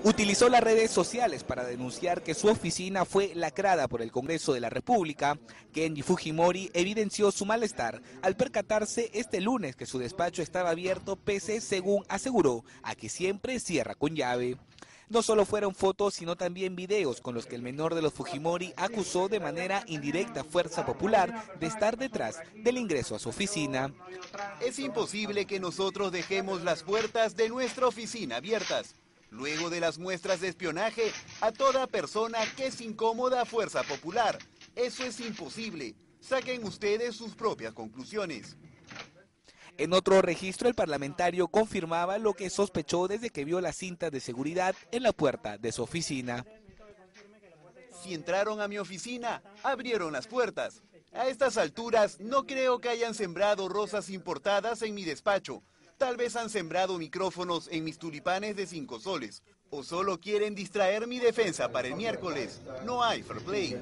Utilizó las redes sociales para denunciar que su oficina fue lacrada por el Congreso de la República. Kenji Fujimori evidenció su malestar al percatarse este lunes que su despacho estaba abierto pese, según aseguró, a que siempre cierra con llave. No solo fueron fotos, sino también videos con los que el menor de los Fujimori acusó de manera indirecta a Fuerza Popular de estar detrás del ingreso a su oficina. Es imposible que nosotros dejemos las puertas de nuestra oficina abiertas. Luego de las muestras de espionaje a toda persona que es incómoda a Fuerza Popular. Eso es imposible. Saquen ustedes sus propias conclusiones. En otro registro, el parlamentario confirmaba lo que sospechó desde que vio las cintas de seguridad en la puerta de su oficina. Si entraron a mi oficina, abrieron las puertas. A estas alturas, no creo que hayan sembrado rosas importadas en mi despacho. Tal vez han sembrado micrófonos en mis tulipanes de 5 soles. O solo quieren distraer mi defensa para el miércoles. No hay fair play.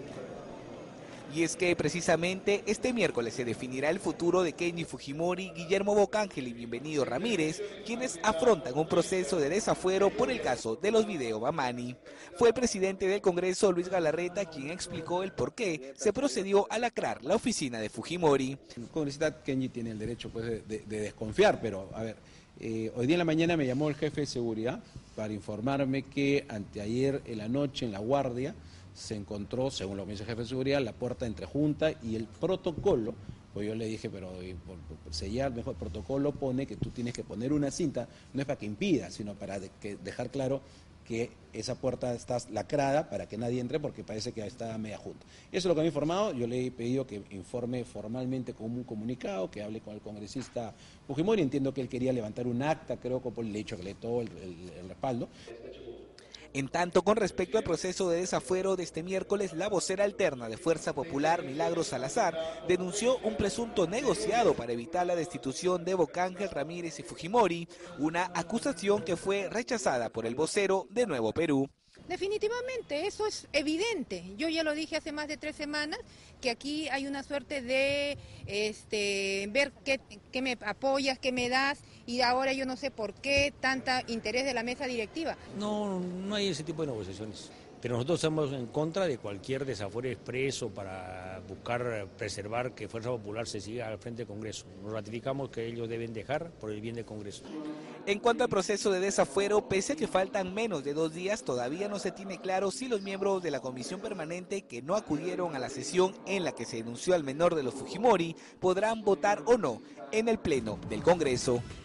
Y es que precisamente este miércoles se definirá el futuro de Kenji Fujimori, Guillermo Bocángel y Bienvenido Ramírez, quienes afrontan un proceso de desafuero por el caso de los videos Bamani. Fue el presidente del Congreso, Luis Galarreta, quien explicó el por qué se procedió a lacrar la oficina de Fujimori. El congresista Kenji tiene el derecho pues, de desconfiar, pero a ver, hoy día en la mañana me llamó el jefe de seguridad para informarme que anteayer en la noche en la guardia se encontró, según lo que dice el jefe de seguridad, la puerta entre junta y el protocolo. Pues yo le dije, pero por sellar mejor, el protocolo pone que tú tienes que poner una cinta, no es para que impida, sino para dejar claro que esa puerta está lacrada para que nadie entre porque parece que está media junta. Eso es lo que me ha informado. Yo le he pedido que informe formalmente con un comunicado, que hable con el congresista Fujimori. Entiendo que él quería levantar un acta, creo que por el hecho que le todo el respaldo. En tanto, con respecto al proceso de desafuero de este miércoles, la vocera alterna de Fuerza Popular, Milagros Salazar, denunció un presunto negociado para evitar la destitución de Bocángel, Ramírez y Fujimori, una acusación que fue rechazada por el vocero de Nuevo Perú. Definitivamente, eso es evidente. Yo ya lo dije hace más de 3 semanas, que aquí hay una suerte de ver qué me apoyas, qué me das, y ahora yo no sé por qué tanta interés de la mesa directiva. No hay ese tipo de negociaciones. Pero nosotros estamos en contra de cualquier desafuero expreso para buscar preservar que Fuerza Popular se siga al frente del Congreso. Nos ratificamos que ellos deben dejar por el bien del Congreso. En cuanto al proceso de desafuero, pese a que faltan menos de 2 días, todavía no se tiene claro si los miembros de la comisión permanente que no acudieron a la sesión en la que se denunció al menor de los Fujimori podrán votar o no en el pleno del Congreso.